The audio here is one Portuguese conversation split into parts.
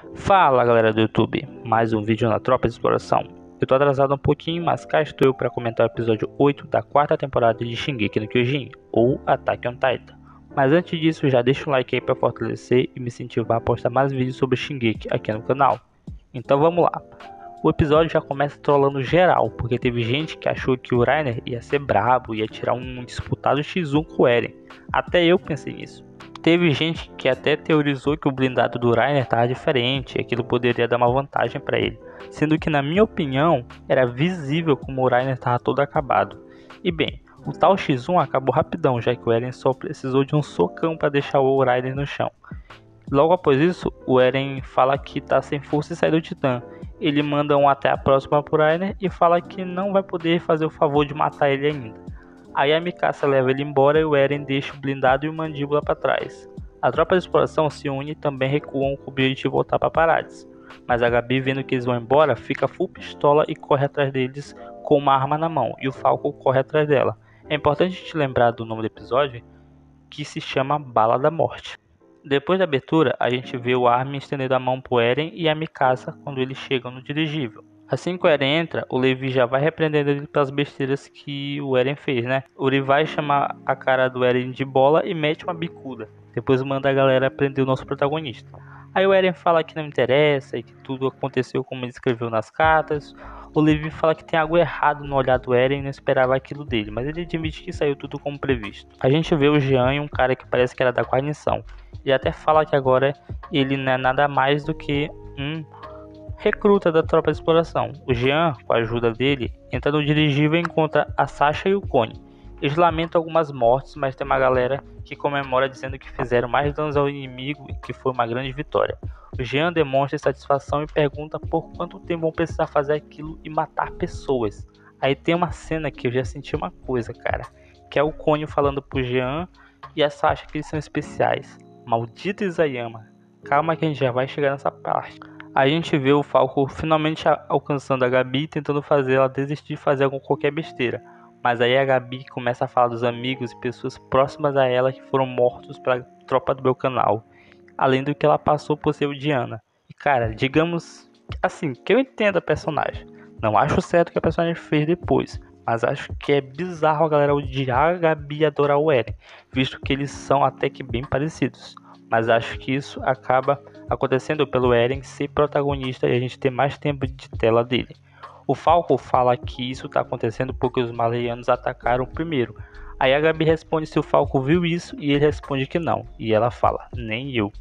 Fala galera do YouTube, mais um vídeo na Tropa de Exploração. Eu tô atrasado um pouquinho, mas cá estou eu para comentar o episódio 8 da quarta temporada de Shingeki no Kyojin, ou Attack on Titan. Mas antes disso, já deixa um like aí para fortalecer e me incentivar a postar mais vídeos sobre Shingeki aqui no canal. Então vamos lá. O episódio já começa trollando geral, porque teve gente que achou que o Reiner ia ser brabo, ia tirar um disputado X1 com o Eren. Até eu pensei nisso. Teve gente que até teorizou que o blindado do Reiner estava diferente e aquilo poderia dar uma vantagem para ele, sendo que na minha opinião era visível como o Reiner estava todo acabado. E bem, o tal X1 acabou rapidão, já que o Eren só precisou de um socão para deixar o Reiner no chão. Logo após isso, o Eren fala que está sem força e sai do Titã. Ele manda um até a próxima pro Reiner e fala que não vai poder fazer o favor de matar ele ainda. Aí a Mikasa leva ele embora e o Eren deixa o blindado e o mandíbula para trás. A tropa de exploração se une e também recuam com o objetivo de voltar para Parades. Mas a Gabi, vendo que eles vão embora, fica full pistola e corre atrás deles com uma arma na mão, e o Falco corre atrás dela. É importante te lembrar do nome do episódio, que se chama Bala da Morte. Depois da abertura, a gente vê o Armin estendendo a mão pro Eren e a Mikasa quando eles chegam no dirigível. Assim que o Eren entra, o Levi já vai repreendendo ele pelas besteiras que o Eren fez, né? O Levi chama a cara do Eren de bola e mete uma bicuda. Depois manda a galera prender o nosso protagonista. Aí o Eren fala que não interessa e que tudo aconteceu como ele escreveu nas cartas. O Levi fala que tem algo errado no olhar do Eren e não esperava aquilo dele, mas ele admite que saiu tudo como previsto. A gente vê o Jean e um cara que parece que era da guarnição. Ele até fala que agora ele não é nada mais do que um recruta da tropa de exploração. O Jean, com a ajuda dele, entra no dirigível e encontra a Sasha e o Connie. Eles lamentam algumas mortes, mas tem uma galera que comemora dizendo que fizeram mais danos ao inimigo e que foi uma grande vitória. O Jean demonstra satisfação e pergunta por quanto tempo vão precisar fazer aquilo e matar pessoas. Aí tem uma cena que eu já senti uma coisa, cara, que é o Connie falando pro Jean e a Sasha que eles são especiais. Maldito Isayama. Calma que a gente já vai chegar nessa parte. A gente vê o Falco finalmente alcançando a Gabi e tentando fazer ela desistir de fazer qualquer besteira. Mas aí a Gabi começa a falar dos amigos e pessoas próximas a ela que foram mortos pela tropa do meu canal. Além do que ela passou por ser odiana. E cara, digamos assim, que eu entendo a personagem. Não acho certo o que a personagem fez depois. Mas acho que é bizarro a galera odiar a Gabi e adorar o Eren, visto que eles são até que bem parecidos. Mas acho que isso acaba acontecendo pelo Eren ser protagonista e a gente ter mais tempo de tela dele. O Falco fala que isso está acontecendo porque os Maleianos atacaram primeiro. Aí a Gabi responde se o Falco viu isso e ele responde que não. E ela fala, nem eu.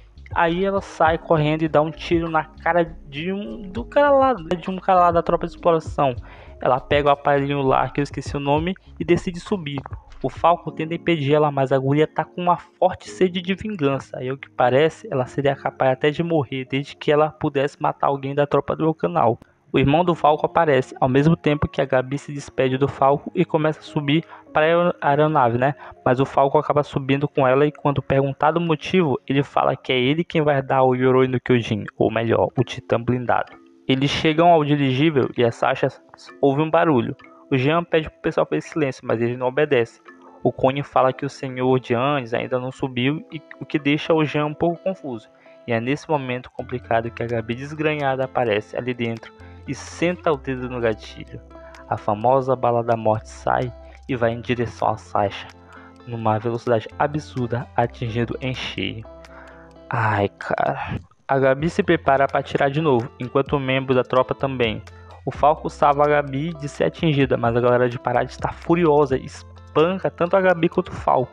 Aí ela sai correndo e dá um tiro na cara de um cara lá da tropa de exploração. Ela pega o aparelhinho lá, que eu esqueci o nome, e decide subir. O Falco tenta impedir ela, mas a guria tá com uma forte sede de vingança. E ao que parece, ela seria capaz até de morrer, desde que ela pudesse matar alguém da tropa do meu canal. O irmão do Falco aparece, ao mesmo tempo que a Gabi se despede do Falco e começa a subir para a aeronave, né? Mas o Falco acaba subindo com ela e quando perguntado o motivo, ele fala que é ele quem vai dar o Yoroi no Kyojin, ou melhor, o Titã blindado. Eles chegam ao dirigível e a Sasha ouve um barulho. O Jean pede pro pessoal fazer silêncio, mas ele não obedece. O Connie fala que o senhor de Andes ainda não subiu, o que deixa o Jean um pouco confuso. E é nesse momento complicado que a Gabi desgranhada aparece ali dentro e senta o dedo no gatilho. A famosa bala da morte sai e vai em direção a Sasha, numa velocidade absurda, atingindo em cheio. Ai, cara. A Gabi se prepara para atirar de novo, enquanto o membro da tropa também. O Falco salva a Gabi de ser atingida, mas a galera de Parade está furiosa e espanca tanto a Gabi quanto o Falco.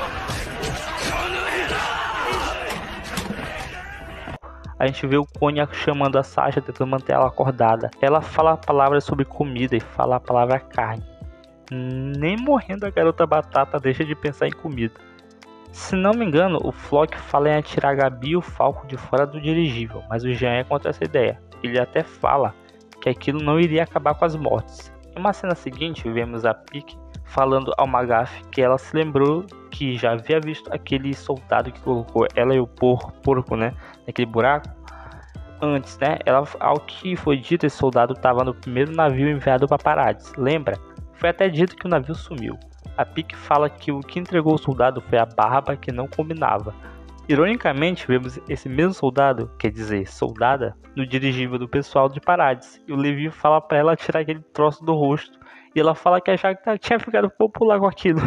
A gente vê o Connie chamando a Sasha, tentando manter ela acordada. Ela fala palavras sobre comida e fala a palavra carne. Nem morrendo a garota batata deixa de pensar em comida. Se não me engano, o Flock fala em atirar a Gabi e o Falco de fora do dirigível, mas o Jean é contra essa ideia. Ele até fala que aquilo não iria acabar com as mortes. Em uma cena seguinte, vemos a Pieck falando ao Magaf que ela se lembrou que já havia visto aquele soldado que colocou ela e o porco, né, naquele buraco. Antes, né, ao que foi dito, esse soldado estava no primeiro navio enviado para Parades, lembra? Foi até dito que o navio sumiu. A Pieck fala que o que entregou o soldado foi a barba que não combinava. Ironicamente, vemos esse mesmo soldado, quer dizer, soldada, no dirigível do pessoal de Parades. E o Levi fala pra ela tirar aquele troço do rosto. E ela fala que achava que tinha ficado popular com aquilo.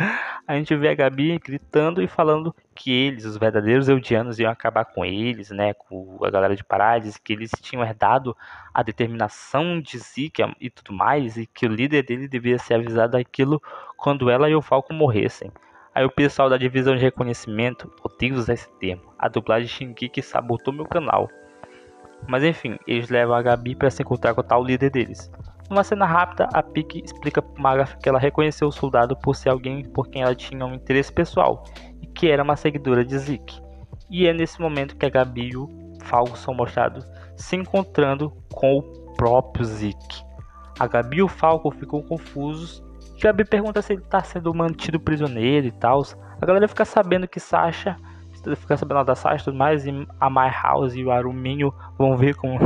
A gente vê a Gabi gritando e falando que eles, os verdadeiros Eldianos, iam acabar com eles, né? Com a galera de Parades, que eles tinham herdado a determinação de Zeke e tudo mais. E que o líder dele devia ser avisado daquilo quando ela e o Falcon morressem. Aí o pessoal da divisão de reconhecimento, odeio usar esse termo, a dublagem Shingeki sabotou meu canal. Mas enfim, eles levam a Gabi para se encontrar com o tal líder deles. Numa cena rápida, a Pike explica para Magath que ela reconheceu o soldado por ser alguém por quem ela tinha um interesse pessoal e que era uma seguidora de Zeke. E é nesse momento que a Gabi e o Falcon são mostrados se encontrando com o próprio Zeke. A Gabi e o Falcon ficam confusos. Gabi pergunta se ele está sendo mantido prisioneiro e tal. A galera fica sabendo que Sasha, fica sabendo da Sasha e tudo mais, e a My House e o Aruminho vão ver como,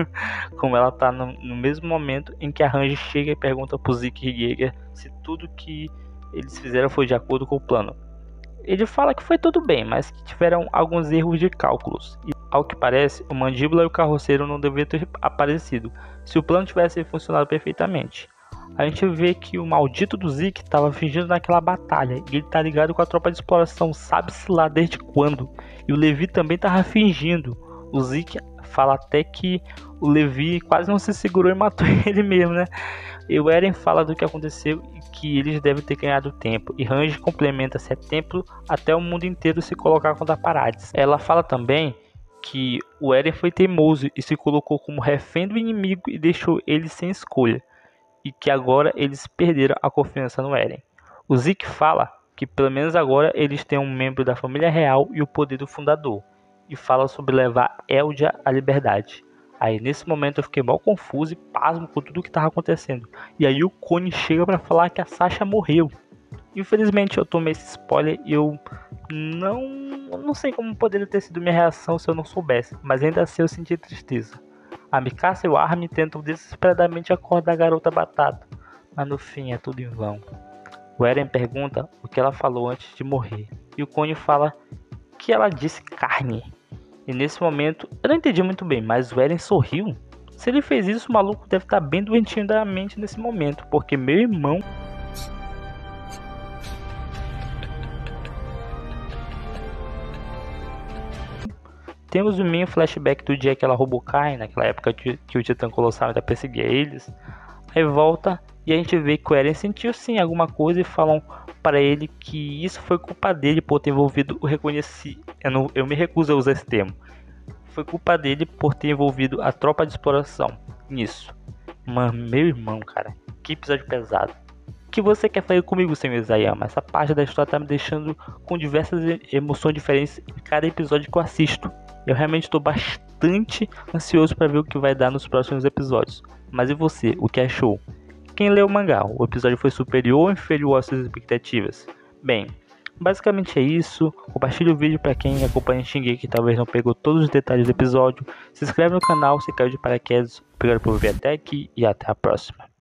como ela tá no mesmo momento em que a Range chega e pergunta pro Zeke Yeager se tudo que eles fizeram foi de acordo com o plano. Ele fala que foi tudo bem, mas que tiveram alguns erros de cálculos. E, ao que parece, o Mandíbula e o Carroceiro não deveriam ter aparecido se o plano tivesse funcionado perfeitamente. A gente vê que o maldito do Zeke estava fingindo naquela batalha e ele tá ligado com a tropa de exploração, sabe-se lá desde quando. E o Levi também tava fingindo. O Zeke fala até que o Levi quase não se segurou e matou ele mesmo, né? E o Eren fala do que aconteceu e que eles devem ter ganhado tempo. E Range complementa se é tempo até o mundo inteiro se colocar contra Parades. Ela fala também que o Eren foi teimoso e se colocou como refém do inimigo e deixou ele sem escolha. E que agora eles perderam a confiança no Eren. O Zeke fala que pelo menos agora eles têm um membro da família real e o poder do fundador. E fala sobre levar Eldia à liberdade. Aí nesse momento eu fiquei mal confuso e pasmo com tudo que estava acontecendo. E aí o Cone chega para falar que a Sasha morreu. Infelizmente eu tomei esse spoiler e eu não sei como poderia ter sido minha reação se eu não soubesse. Mas ainda assim eu senti tristeza. A Mikasa e o Armin tentam desesperadamente acordar a garota batata. Mas no fim é tudo em vão. O Eren pergunta o que ela falou antes de morrer. E o Cone fala que ela disse carne. E nesse momento, eu não entendi muito bem, mas o Eren sorriu. Se ele fez isso, o maluco deve estar bem doentinho da mente nesse momento, porque meu irmão... Temos um mini flashback do dia que ela roubou Kai, naquela época que o Titã Colossal ainda perseguia eles. Aí volta e a gente vê que o Eren sentiu sim alguma coisa e falam para ele que isso foi culpa dele por ter envolvido o reconheci. Eu me recuso a usar esse termo. Foi culpa dele por ter envolvido a tropa de exploração nisso. Mano, meu irmão, cara, que episódio pesado. O que você quer fazer comigo, senhor Isayama? Essa parte da história tá me deixando com diversas emoções diferentes em cada episódio que eu assisto. Eu realmente estou bastante ansioso para ver o que vai dar nos próximos episódios. Mas e você, o que achou? Quem leu o mangá, o episódio foi superior ou inferior às suas expectativas? Bem, basicamente é isso. Compartilhe o vídeo para quem acompanha Shingeki que talvez não pegou todos os detalhes do episódio. Se inscreve no canal se caiu de paraquedas. Obrigado por ver até aqui e até a próxima.